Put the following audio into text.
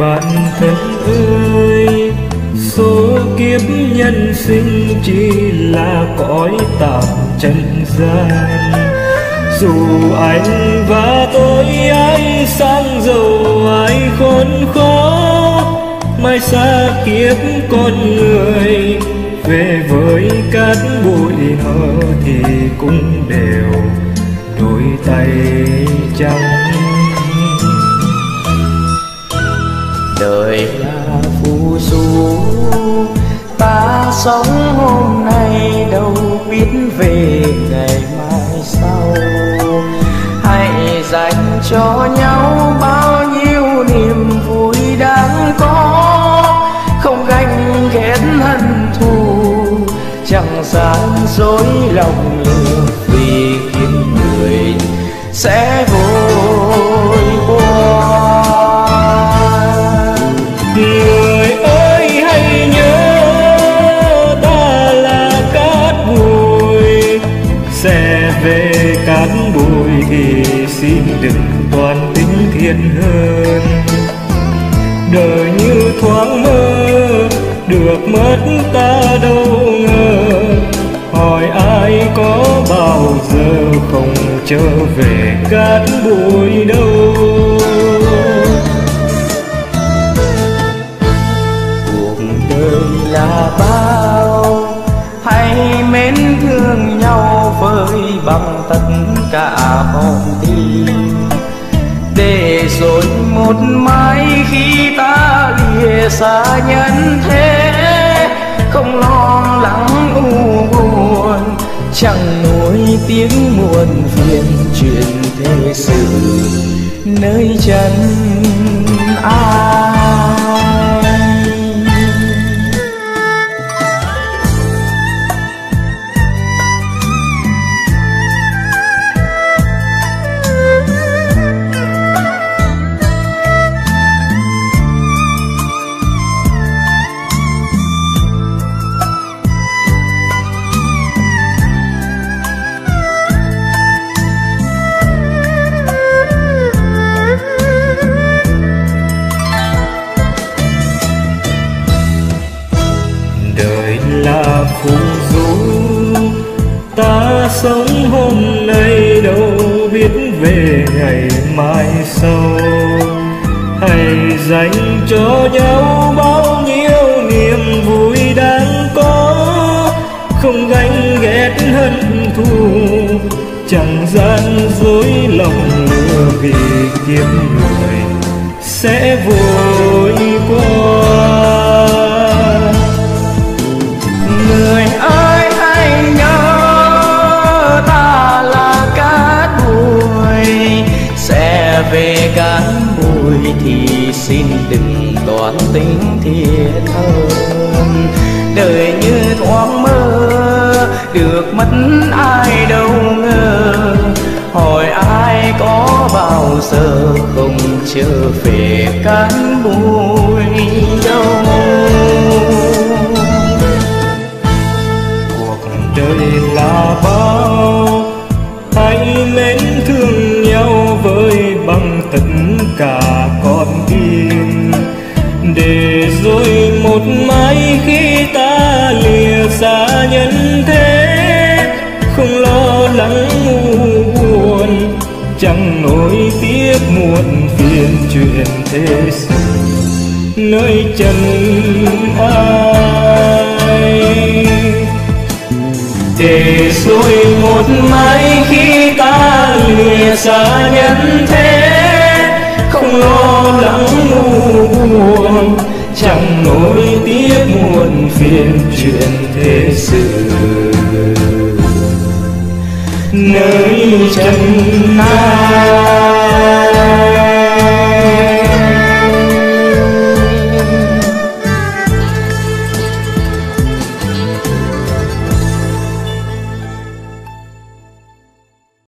bạn thân ơi, số kiếp nhân sinh chỉ là cõi tạm trần gian. Dù anh và tôi ai sang giàu ai khốn khó, mai xa kiếp con người về với cát bụi hơ thì cũng đều đôi tay trắng. Đời là phù du, ta sống hôm nay đâu biết về ngày mai sau. Hãy dành cho nhau bao nhiêu niềm vui đáng có, không ganh ghét hận thù, chẳng gian dối lòng lừa, vì kiếp người sẽ vội qua. Người ơi hãy nhớ ta là cát bụi, sẽ về cát bụi thì xin đừng toan tính thiện hơn. Đời như thoáng mơ, được mất ta đâu ngờ, hỏi ai có bao giờ không trở về cát bụi đâu. Cuộc đời là bao, hãy mến thương nhau với bằng tất cả con tim, để rồi một mai khi ta lìa xa nhân thế, không lo lắng u buồn, chẳng nuối tiếng muộn phiền chuyện thế sự nơi chân ai. Là phù du, ta sống hôm nay đâu biết về ngày mai sau. Hãy dành cho nhau bao nhiêu niềm vui đáng có, không ganh ghét hận thù, chẳng gian dối lòng lừa, vì kiếp người sẽ vội qua. Người ơi hãy nhớ ta là cát bụi, sẽ về cát bụi thì xin đừng toán tính thiệt hơn. Đời như thoáng mơ, được mất ai đâu ngờ, hỏi ai có bao giờ không trở về cát bụi đâu. Đời là bao, hãy mến thương nhau với bằng tất cả con tim, để rồi một mai khi ta lìa xa nhân thế, không lo lắng u buồn, chẳng nỗi tiếc muộn phiền chuyện thế sự nơi chân ai. Để rồi một mai khi ta lìa xa nhân thế, không lo lắng u buồn, chẳng nỗi tiếc muộn phiền chuyện thế sự nơi chân